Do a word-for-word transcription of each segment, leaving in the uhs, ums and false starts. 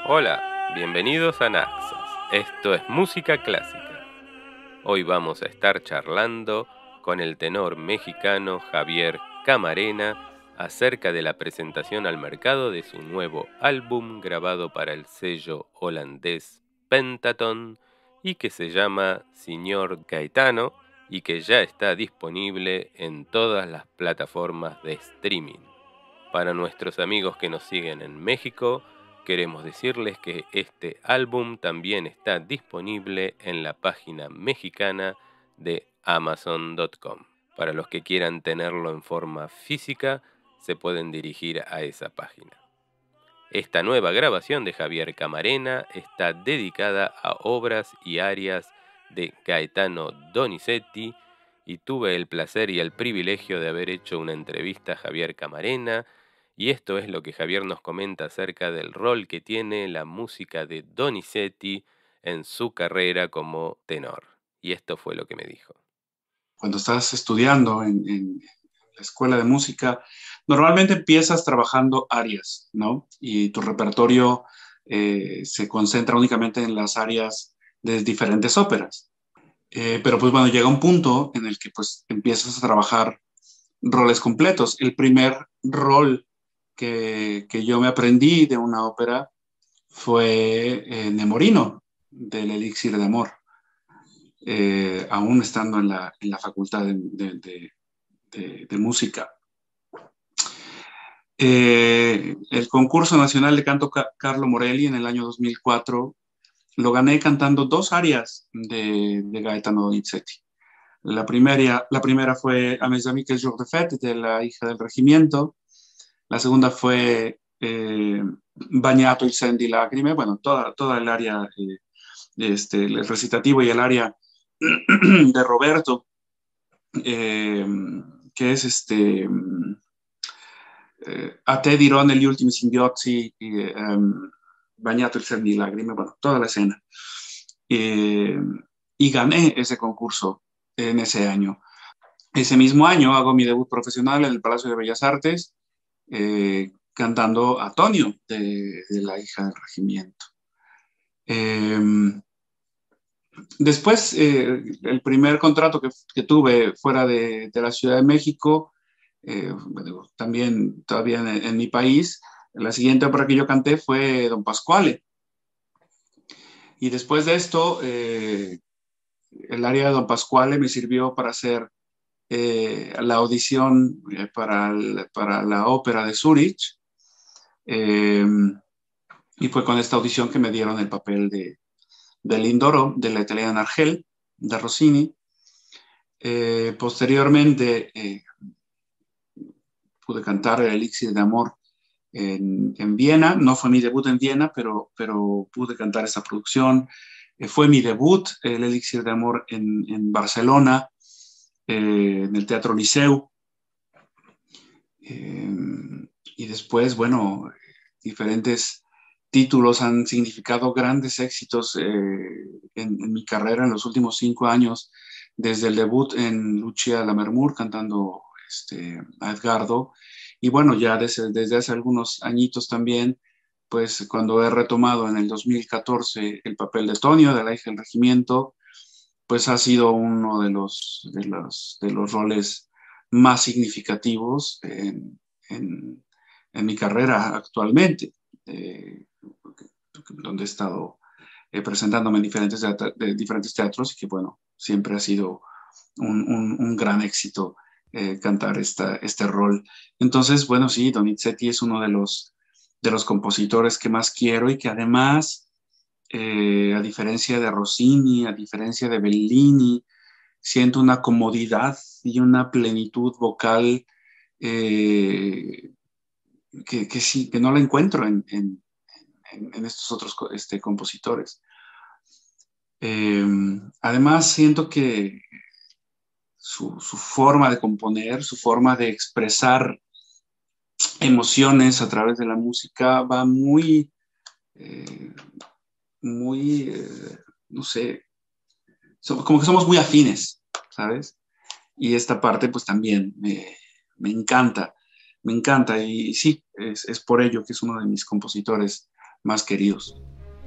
Hola, bienvenidos a Naxos. Esto es música clásica. Hoy vamos a estar charlando con el tenor mexicano Javier Camarena acerca de la presentación al mercado de su nuevo álbum grabado para el sello holandés Pentaton y que se llama Señor Gaetano y que ya está disponible en todas las plataformas de streaming. Para nuestros amigos que nos siguen en México, queremos decirles que este álbum también está disponible en la página mexicana de amazon punto com. Para los que quieran tenerlo en forma física, se pueden dirigir a esa página. Esta nueva grabación de Javier Camarena está dedicada a obras y arias de Gaetano Donizetti y tuve el placer y el privilegio de haber hecho una entrevista a Javier Camarena y esto es lo que Javier nos comenta acerca del rol que tiene la música de Donizetti en su carrera como tenor. Y esto fue lo que me dijo. Cuando estás estudiando en, en la escuela de música, normalmente empiezas trabajando arias, ¿no? Y tu repertorio eh, se concentra únicamente en las arias de diferentes óperas. Eh, pero pues bueno, llega un punto en el que pues empiezas a trabajar roles completos. El primer rol que, que yo me aprendí de una ópera fue eh, Nemorino, del Elixir de Amor, eh, aún estando en la, en la facultad de, de, de, de, de música. Eh, el concurso nacional de canto Ca Carlo Morelli en el año dos mil cuatro lo gané cantando dos arias de, de Gaetano Donizetti. La primera, la primera fue A mes amis quel jour de fête, de la hija del regimiento. La segunda fue eh, Bagnato il sen di lacrime, bueno, toda, toda el área, eh, este, el recitativo y el área de Roberto, eh, que es este eh, A te dirò negli ultimi singhiozzi, eh, um, Bagnato il sen di lacrime, bueno, toda la escena. Eh, y gané ese concurso en ese año. Ese mismo año hago mi debut profesional en el Palacio de Bellas Artes, eh, cantando a Tonio, de, de la hija del regimiento. Eh, Después, eh, el primer contrato que, que tuve fuera de, de, la Ciudad de México, eh, bueno, también todavía en, en, mi país, la siguiente ópera que yo canté fue Don Pasquale. Y después de esto, eh, el área de Don Pasquale me sirvió para hacer eh, la audición eh, para, el, para, la ópera de Zurich. Eh, y fue con esta audición que me dieron el papel de, de Lindoro, de la italiana Argel, de Rossini. Eh, posteriormente eh, pude cantar El Elixir de Amor en, en, Viena. No fue mi debut en Viena, pero, pero pude cantar esa producción. Eh, fue mi debut, El Elixir de Amor, en, en Barcelona, eh, en el Teatro Liceu. Eh, y después, bueno, diferentes títulos han significado grandes éxitos eh, en, en, mi carrera en los últimos cinco años, desde el debut en Lucia Lammermoor cantando este, a Edgardo, y bueno, ya desde, desde hace algunos añitos también, pues cuando he retomado en el dos mil catorce el papel de Tonio, de la hija del regimiento, pues ha sido uno de los, de los, de los roles más significativos en, en, en mi carrera actualmente, eh, donde he estado eh, presentándome en diferentes, de diferentes teatros y que, bueno, siempre ha sido un, un, un gran éxito eh, cantar esta, este rol. Entonces, bueno, sí, Donizetti es uno de los, de los compositores que más quiero y que además, eh, a diferencia de Rossini, a diferencia de Bellini, siento una comodidad y una plenitud vocal eh, que, que, sí, que no la encuentro en, en, en estos otros este, compositores. Eh, además, siento que su, su, forma de componer, su forma de expresar emociones a través de la música va muy, eh, muy, eh, no sé, so, como que somos muy afines, ¿sabes? Y esta parte pues también me, me encanta, me encanta y, y sí, es, es, por ello que es uno de mis compositores más queridos.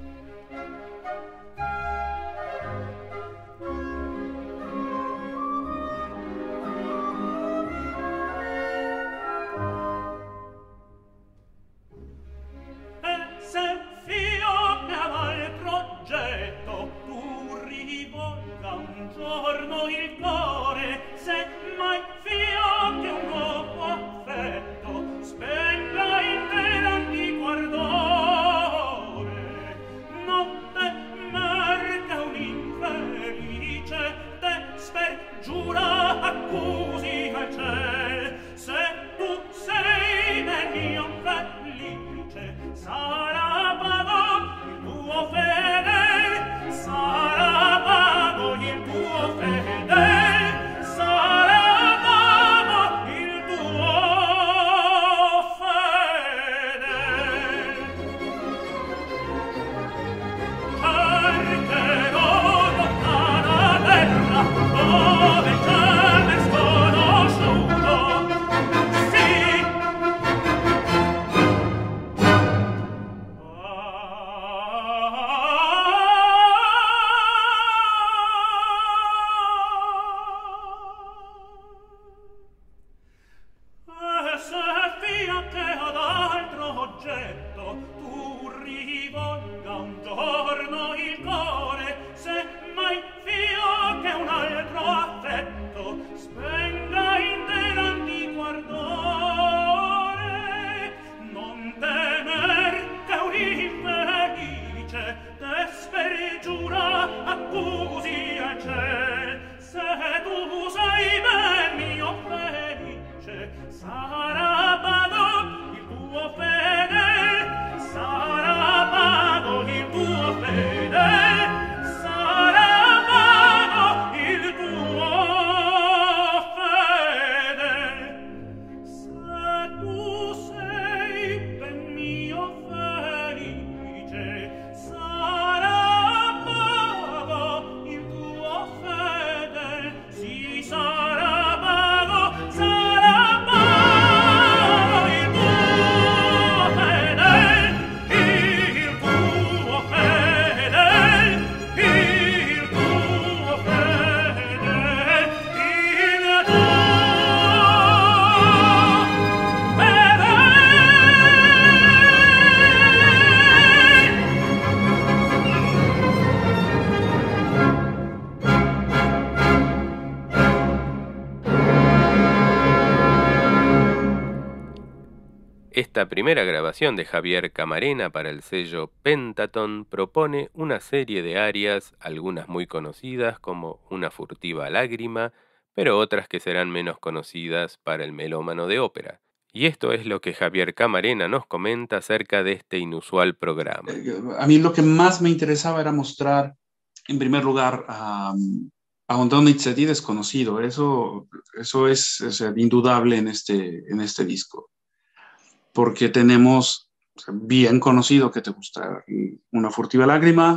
Esta primera grabación de Javier Camarena para el sello Pentaton propone una serie de arias, algunas muy conocidas como Una furtiva lágrima, pero otras que serán menos conocidas para el melómano de ópera. Y esto es lo que Javier Camarena nos comenta acerca de este inusual programa. A mí lo que más me interesaba era mostrar, en primer lugar, a, a un Donizetti desconocido. Eso, eso es, o sea, indudable en este, en este disco. Porque tenemos bien conocido que te gusta Una furtiva lágrima,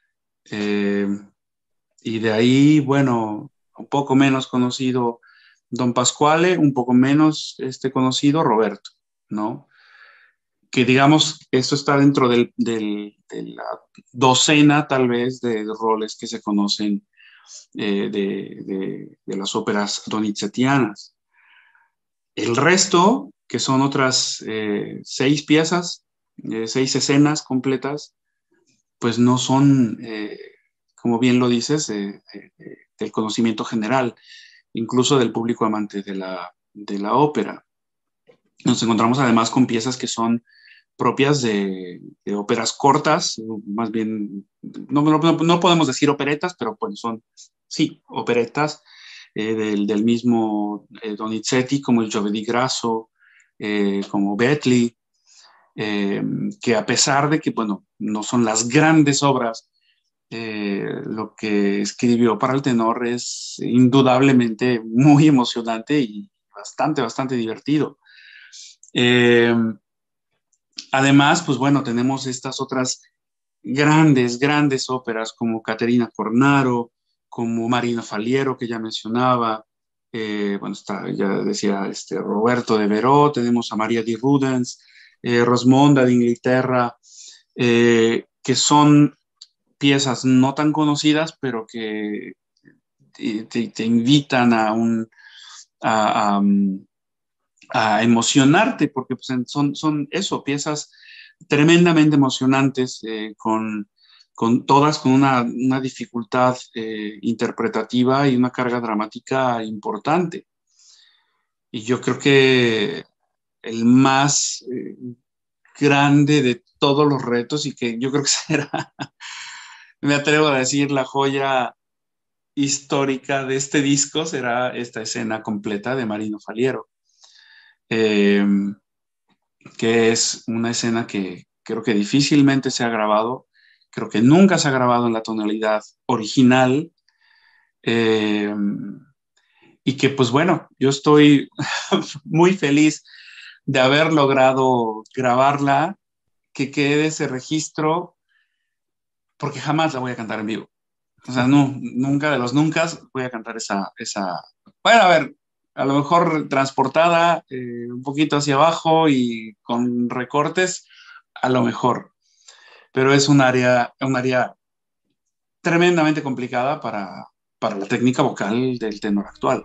eh, y de ahí, bueno, un poco menos conocido Don Pasquale, un poco menos este, conocido Roberto, ¿no? Que digamos, esto está dentro del, del, de la docena tal vez de roles que se conocen eh, de, de, de las óperas donizettianas. El resto, que son otras eh, seis piezas, eh, seis escenas completas, pues no son, eh, como bien lo dices, eh, eh, del conocimiento general, incluso del público amante de la, de la ópera. Nos encontramos además con piezas que son propias de, de óperas cortas, más bien, no, no, no podemos decir operetas, pero pues son, sí, operetas, eh, del, del mismo eh, Donizetti, como el Giovedì Grasso, eh, como Betli, eh, que a pesar de que, bueno, no son las grandes obras, eh, lo que escribió para el tenor es indudablemente muy emocionante y bastante, bastante divertido. Eh, además, pues bueno, tenemos estas otras grandes, grandes óperas como Caterina Cornaro, como Marina Faliero, que ya mencionaba, eh, bueno, está, ya decía este, Roberto de Veró, tenemos a María di Rudens, eh, Rosmonda de Inglaterra, eh, que son piezas no tan conocidas, pero que te, te- te invitan a, un, a, a, mm, a emocionarte, porque pues, son, son eso, piezas tremendamente emocionantes, eh, con, con todas con una, una dificultad eh, interpretativa y una carga dramática importante. Y yo creo que el más eh, grande de todos los retos y que yo creo que será, me atrevo a decir, la joya histórica de este disco será esta escena completa de Marino Faliero, eh, que es una escena que creo que difícilmente se ha grabado, creo que nunca se ha grabado en la tonalidad original, eh, y que pues bueno, yo estoy muy feliz de haber logrado grabarla, que quede ese registro, porque jamás la voy a cantar en vivo. O sea, no, nunca de los nunca voy a cantar esa, esa, bueno, a ver, a lo mejor transportada eh, un poquito hacia abajo y con recortes, a lo mejor, pero es un área, un área tremendamente complicada para, para la técnica vocal del tenor actual.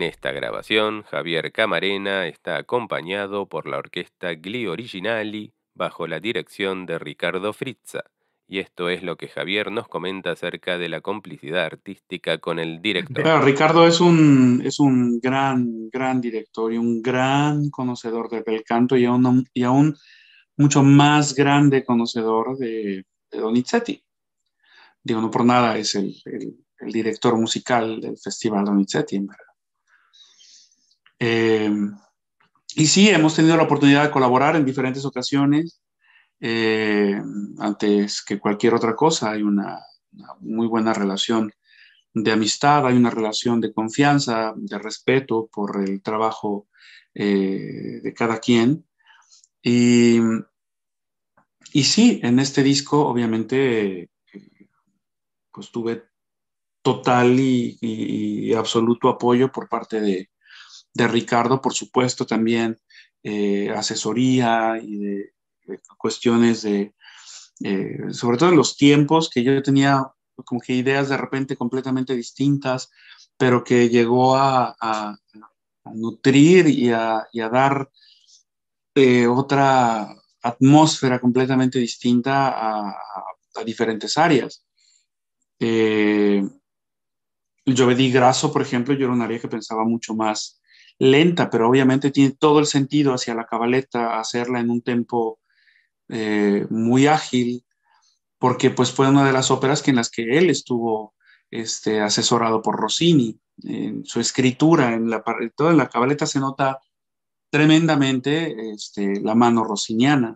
En esta grabación, Javier Camarena está acompañado por la orquesta Gli Originali bajo la dirección de Ricardo Frizza, y esto es lo que Javier nos comenta acerca de la complicidad artística con el director. Claro, Ricardo es un, es un gran, gran director y un gran conocedor del bel canto y aún, y aún mucho más grande conocedor de, de Donizetti. Digo, no por nada es el, el- el director musical del Festival Donizetti, en verdad. Eh, y sí, hemos tenido la oportunidad de colaborar en diferentes ocasiones. Eh, Antes que cualquier otra cosa, hay una, una muy buena relación de amistad, hay una relación de confianza, de respeto por el trabajo eh, de cada quien. Y, y sí, en este disco, obviamente, eh, pues tuve total y, y- y absoluto apoyo por parte de, de Ricardo, por supuesto, también eh, asesoría y de, de cuestiones de, eh, sobre todo en los tiempos, que yo tenía como que ideas de repente completamente distintas, pero que llegó a, a- a nutrir y a, y a dar eh, otra atmósfera completamente distinta a, a- a diferentes áreas. Eh, El Giovedì Grasso, por ejemplo, yo era un área que pensaba mucho más lenta, pero obviamente tiene todo el sentido hacia la cabaleta hacerla en un tempo eh, muy ágil, porque pues fue una de las óperas que en las que él estuvo este, asesorado por Rossini. En su escritura, en la, par- toda la cabaleta se nota tremendamente este, la mano rossiniana.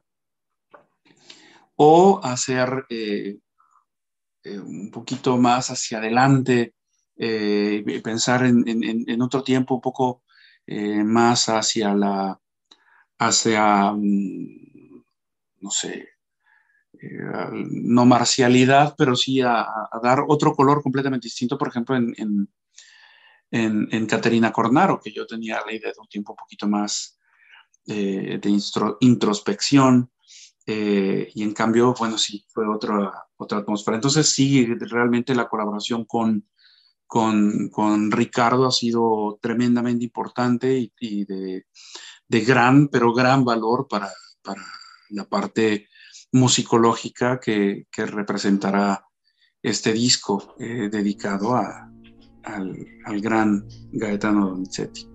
O hacer eh, eh, un poquito más hacia adelante, eh, y pensar en, en- en- en otro tiempo un poco eh, más hacia la, hacia, mm, no sé, eh, no marcialidad, pero sí a, a dar otro color completamente distinto, por ejemplo, en, en, en, en Caterina Cornaro, que yo tenía la idea de un tiempo un poquito más eh, de instro- introspección, eh, y en cambio, bueno, sí, fue otra, otra atmósfera. Entonces, sí, realmente la colaboración con, con, con Ricardo ha sido tremendamente importante y, y de, de gran, pero gran valor para, para la parte musicológica que, que representará este disco eh, dedicado a, al, al gran Gaetano Donizetti.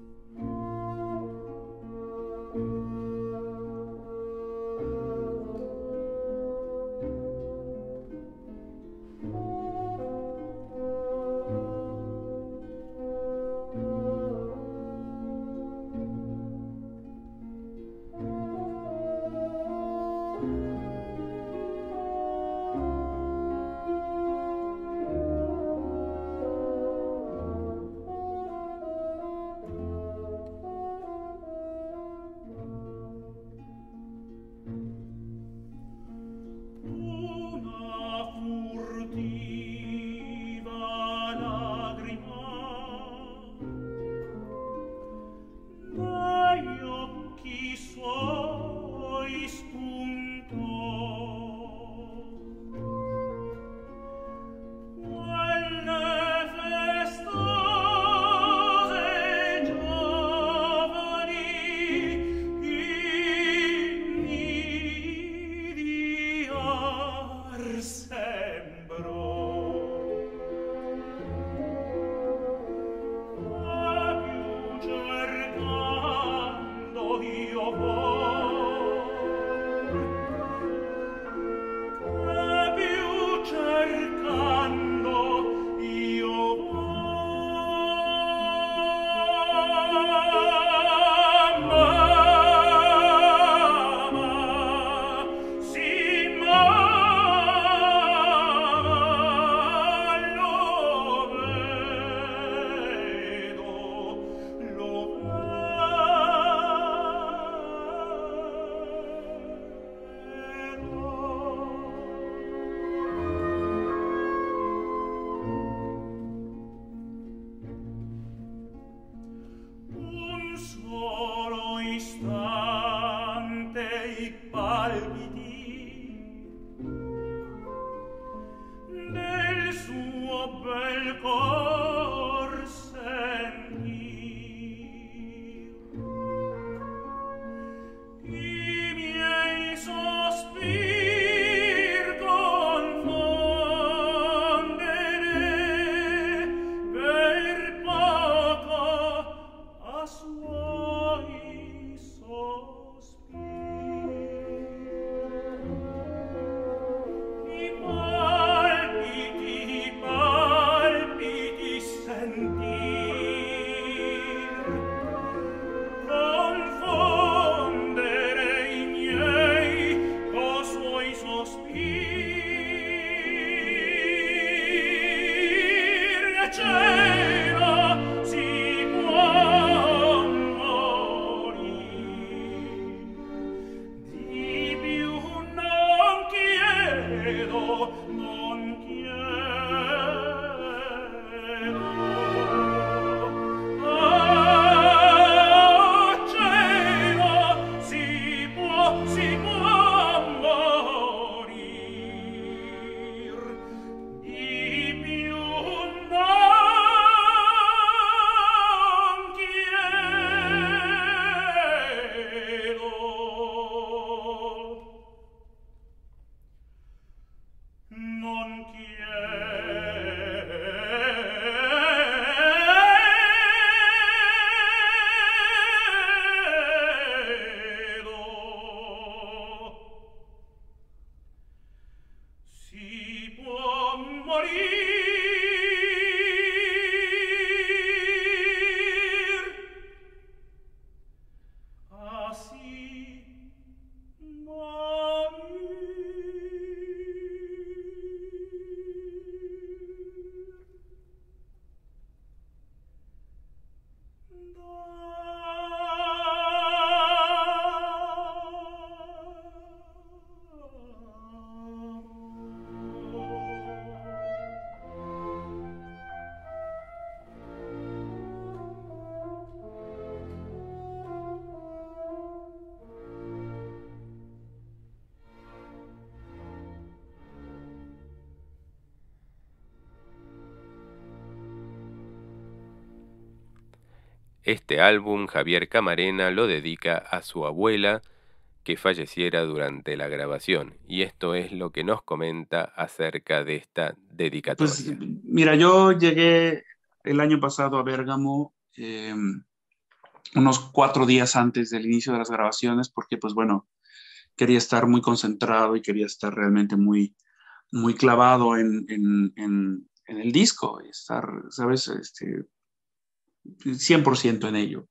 Este álbum Javier Camarena lo dedica a su abuela que falleciera durante la grabación, y esto es lo que nos comenta acerca de esta dedicatoria. Pues mira, yo llegué el año pasado a Bérgamo eh, unos cuatro días antes del inicio de las grabaciones porque pues bueno, quería estar muy concentrado y quería estar realmente muy, muy clavado en, en, en, en el disco y estar, ¿sabes? Este, cien por ciento en ello.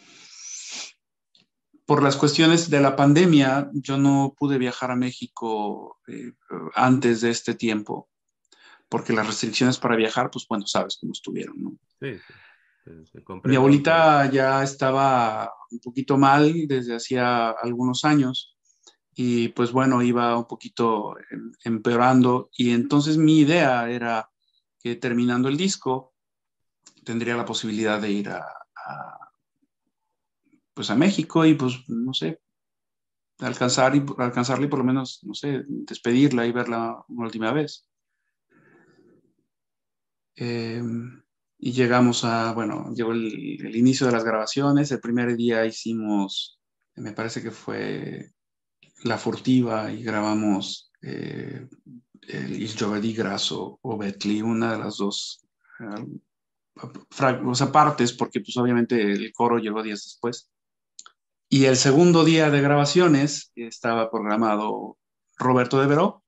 Por las cuestiones de la pandemia, yo no pude viajar a México eh, antes de este tiempo, porque las restricciones para viajar, pues bueno, sabes cómo estuvieron, ¿no? Sí, sí. sí Mi abuelita ya estaba un poquito mal desde hacía algunos años y pues bueno, iba un poquito em, empeorando y entonces mi idea era que terminando el disco tendría la posibilidad de ir a, a pues a México y pues no sé, alcanzar y, alcanzarla y por lo menos, no sé, despedirla y verla una última vez. Eh, y llegamos a, bueno, llegó el, el inicio de las grabaciones. El primer día hicimos, me parece que fue La Furtiva y grabamos eh, el Il Giovedì Grasso o Betli, una de las dos eh, o sea, partes, porque pues obviamente el coro llegó días después. Y el segundo día de grabaciones estaba programado Roberto de Veró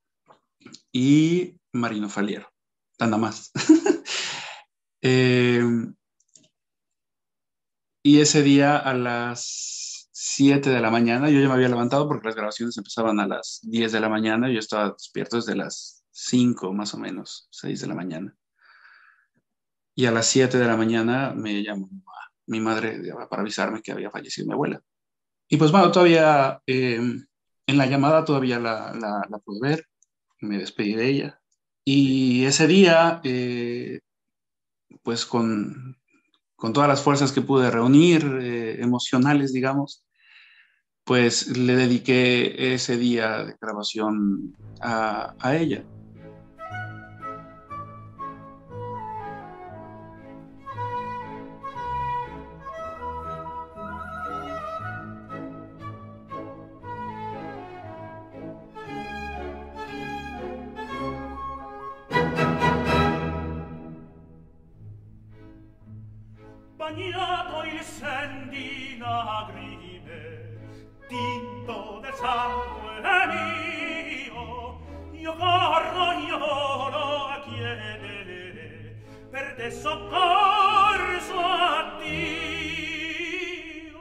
y Marino Faliero, nada más. eh, y ese día a las siete de la mañana, yo ya me había levantado porque las grabaciones empezaban a las diez de la mañana y yo estaba despierto desde las cinco más o menos, seis de la mañana. Y a las siete de la mañana me llamó mi madre para avisarme que había fallecido mi abuela. Y pues bueno, todavía eh, en la llamada todavía la, la, la pude ver, me despedí de ella. Y ese día, eh, pues con, con todas las fuerzas que pude reunir, eh, emocionales, digamos, pues le dediqué ese día de grabación a, a ella. Bagnato il sen di lagrime, tinto del sangue mio, io corro, io lo a chiedere, per te soccorso a Dio.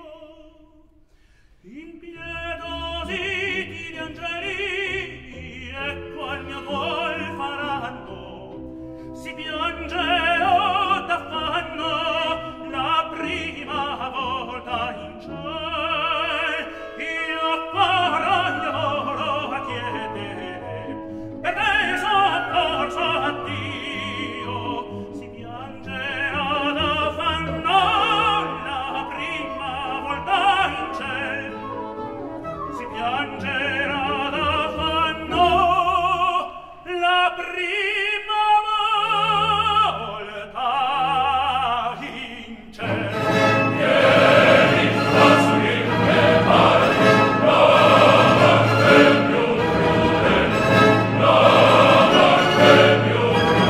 Impietositi gli angeli, ecco al mio col faranno, si piange o t'affanno, la prima volta in ciel io corro, io volo a chiedere per te soccorso a Dio. Si piange ad affanno la prima volta in ciel, si piange ad affanno la prima volta in ciel. Vieni, passi e parti, nova che più crude, nova che più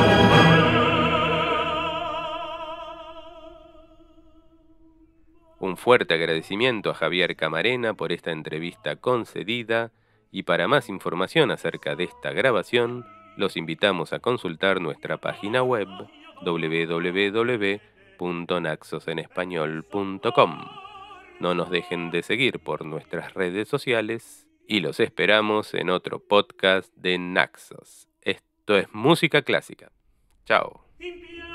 Un fuerte agradecimiento a Javier Camarena por esta entrevista concedida, y para más información acerca de esta grabación, los invitamos a consultar nuestra página web doble u doble u doble u punto naxos en español punto com. No nos dejen de seguir por nuestras redes sociales y los esperamos en otro podcast de Naxos. Esto es Música Clásica. Chao. in